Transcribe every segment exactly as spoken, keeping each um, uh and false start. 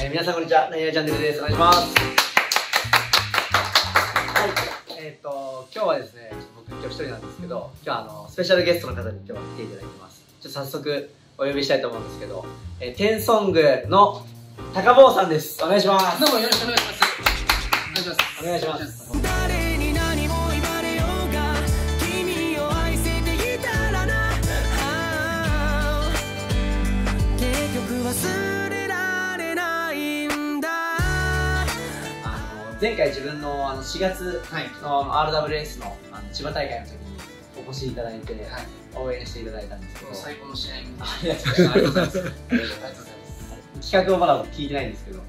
ー、皆さんこんにちは、なにわチャンネルです。お願いします。はい、えっ、ー、と今日はですね、僕今日一人なんですけど、今日はあのスペシャルゲストの方に今日は来ていただいてます。ちょっと早速お呼びしたいと思うんですけど、えー、テンソングの高坊さんです。お願いします。 どうもよろしくお願いします。 お願いします。お願いします。前回自分のあのしがつの アールダブリューエス のあの千葉大会の時にお越しいただいて応援していただいたんですけど、 最高の試合にありがとうございます。ありがとうございます。企画をまだ聞いてないんですけど、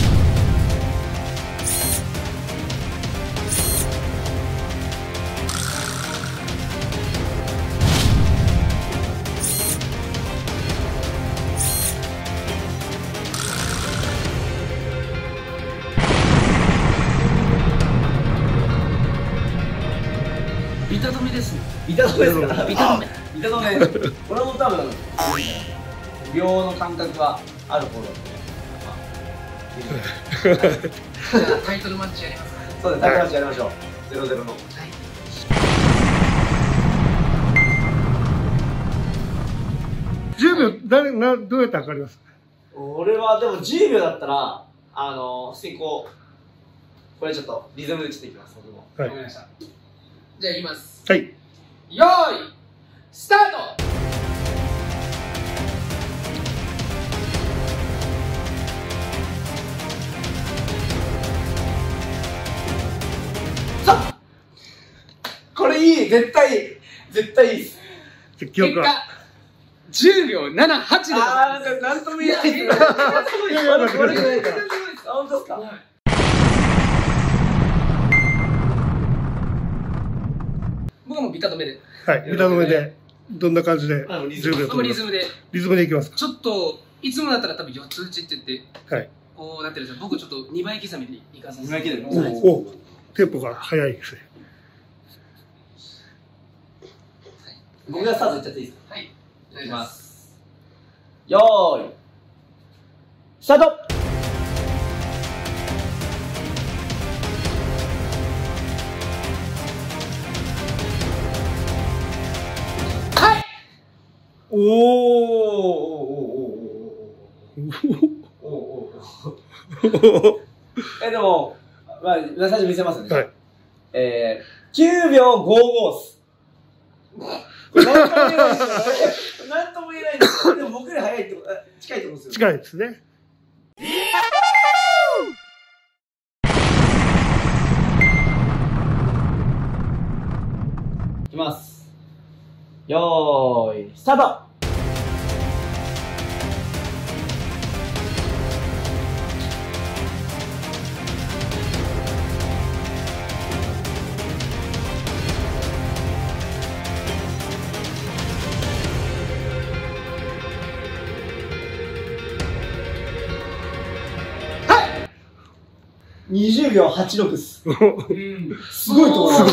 ビタ止めですね。 ビタ止めですか？ ビタ止め。 ビタ止め。これも多分秒の感覚はある方だと思う。 タイトルマッチやりますか？ そうです。タイトルマッチやりましょう。ゼロゼロの。 じゅうびょう誰などうやって測ります？ 俺はでもじゅうびょうだったらあの普通にこうこれちょっとリズムでちょっといきます。僕も。 はい。 わかりました。じゃあいきます。 はい。 よーいスタート。 さあこれいい、絶対いい、絶対いいです。 記憶はじゅうびょうななはちでございます。 ああ、なんかなんとも言えないですね。 いやいや、 これぐらいか。あ、本当ですか？ 僕もビタ止めで。 はい。ビタ止めでどんな感じでじゅうびょう僕もリズムで。 リズムでいきますか？ ちょっといつもだったら多分よっつ打ちって言ってはい。 こうなってるんですけど、僕ちょっとにばい刻みでいかさせて。 にばい刻み。 おお、テンポが速いですね。 僕がスタートいっちゃっていいですか？ はい。 いきます。よーいスタート。 はい。 おーおーおーおーおーおーおーおーえ、でも、まあ、最初見せますね。 はい。 えー、きゅうびょうごじゅうごっす。なんとも言えないですよ。なんとも言えないんですよ。でも僕より早いってこと、近いってことですよね。 近いですね。 いきます。よーい、スタート。にじゅうびょうはちじゅうろくっす。すごいと思います。すごいと思います。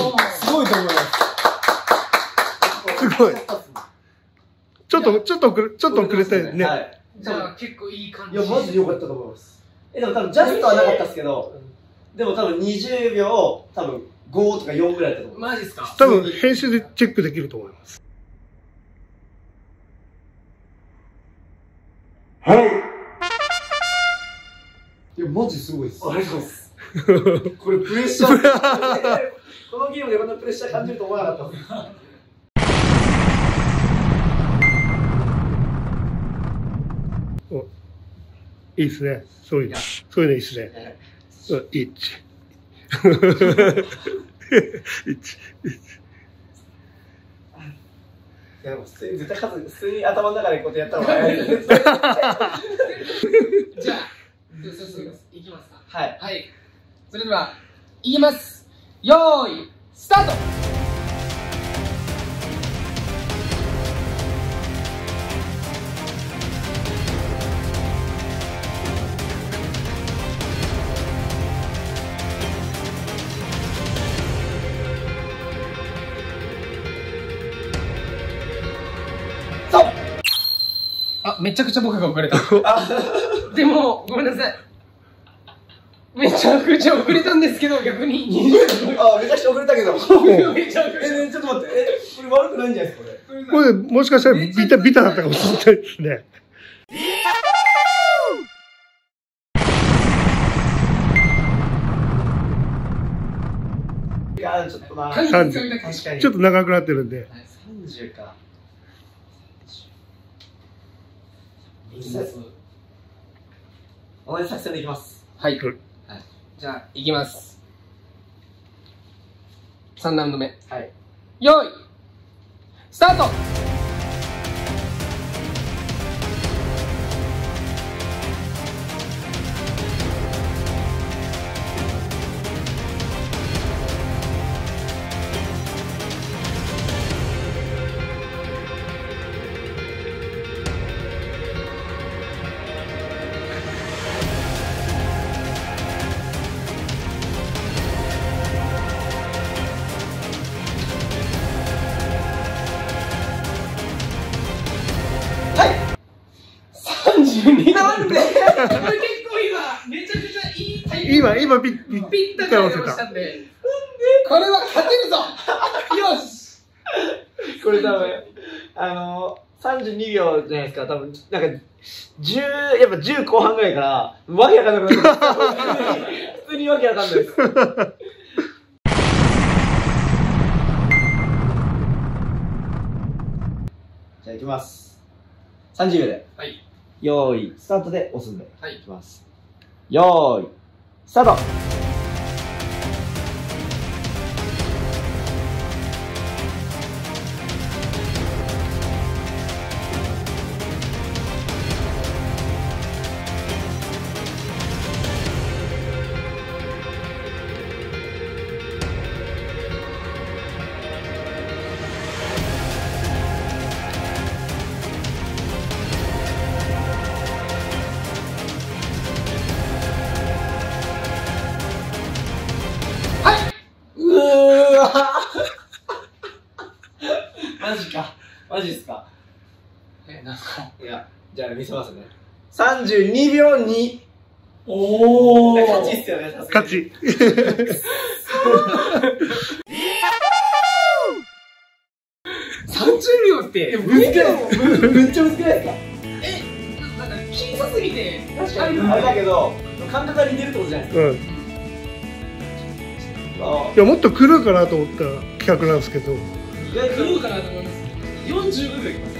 すごい。ちょっと、ちょっと遅れ、ちょっと遅れてね。 はい。 じゃあ結構いい感じ。 いや、マジで良かったと思います。え、でも多分ジャストはなかったですけど、でも多分にじゅうびょう、多分ごとかよんぐらいだったと思う。 マジですか？ 多分編集でチェックできると思います。 はい。いや、マジすごいです。ありがとうございます。これプレッシャー。このゲームでこんなプレッシャー感じると思わなかったです。 お、いいですね。そういう、そういうのいいですね。いい。 いや、でも普通に絶対勝つ、普通に頭の中でこうやってやった方が早いです。 じゃあ、早速いきますか。 はい。 はい。それでは、いきます。よーい、スタート。あ、めちゃくちゃ僕が遅れた。でも、ごめんなさい。 めちゃくちゃ遅れたんですけど、逆ににじゅうびょう。 あ、めちゃくちゃ遅れたけど。 めちゃ遅れた。 え、ちょっと待って、え、これ悪くないんじゃないですか、これ。 これ、もしかしたらビタ、ビタだったかもしれないですね。 いや、ちょっとな。 さんじゅう。 確かに。 ちょっと長くなってるんで。 さんじゅうか。同じ作戦でいきます。 はい。 はい、 じゃあ、いきます。さんラウンド目。 はい。 よーい、スタート。さんじゅうに。なんでこれ結構今、めちゃくちゃいいタイミング。 今、今、ピッ、ピッ、 ぴったり合いましたんで。これは勝てるぞ。よし。 これ多分、あのー、さんじゅうにびょうじゃないですか、多分、なんか、じゅう、やっぱじゅう後半ぐらいから、わけわかんなくなって普通にわけわかんないです。じゃあ行きます。さんじゅうびょうで。 はい。 よーい、スタートで押すんで。 はい。 いきます。よーい、スタート。マジか。マジっすか。 え、なんすか。 いや、じゃあ見せますね。さんじゅうにびょうに。 おー。 勝ちっすよね、さすがに。 勝ち。 さんじゅうびょうって、 むずくない？めっちゃむずくないですか？ え、なんか小さすぎて、 確かに。あれだけど、感覚が似てるってことじゃないですか。 うん。いや、もっと狂うかなと思った企画なんですけど。 意外と狂うかなと思います。よんじゅうごびょういきます。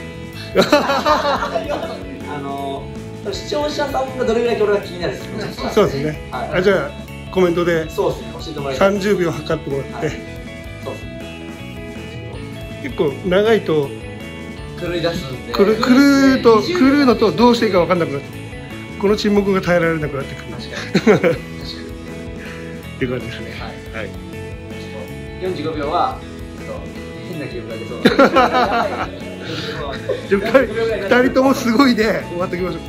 あのー、視聴者さんがどれぐらいこれが気になるんですか？ そうですね。 はい、 あ、じゃあ、コメントで。 そうですね、教えてもらいたい。 さんじゅうびょう測ってもらって。 はい、そうですね。 結構長いと。 狂い出すんで。 狂う、狂うと、狂うのと、どうしていいか分かんなくなって。この沈黙が耐えられなくなってくる。 確かに。確かに。 っていう感じですね。はい。 よんじゅうごびょうは、ちょっと変な記憶が出そうふたりともすごいで終わっておきましょう。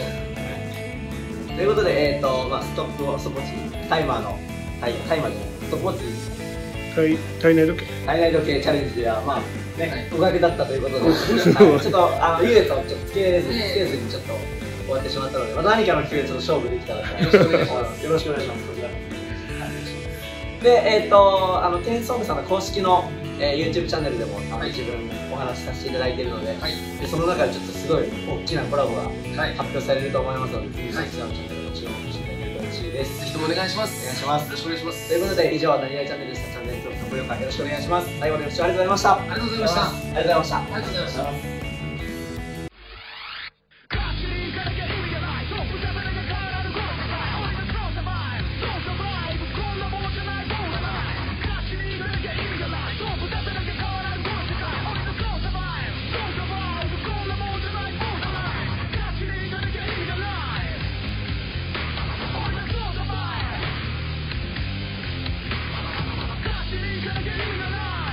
ということで、えっと、まあ、ストップウォッチ、タイマーの、タイタイマーで、ストップウォッチ、 体体内時計。 体内時計チャレンジでは、まあ、ね、互角だったということで、はい、ちょっと、あの、優劣をちょっとつけれず、つけずにちょっと終わってしまったので、また何かの機会でちょっと勝負できたらと思います。よろしくお願いします。よろしくお願いします。こちら。で、えっ、ー、と、あの、テンソングさんの公式の、えー、YouTube チャンネルでも、あの、自分お話しさせていただいているので、はい、でその中でちょっとすごい大きなコラボが発表されると思いますので、ぜひそちらのチャンネルを注目していただけると嬉しいです。 ぜひともお願いします。 お願いします。 よろしくお願いします。 ということで、以上、なにわいチャンネルでした。チャンネル登録、高評価よろしくお願いします。最後までご視聴ありがとうございました。 ありがとうございました。 ありがとうございました。 ありがとうございました。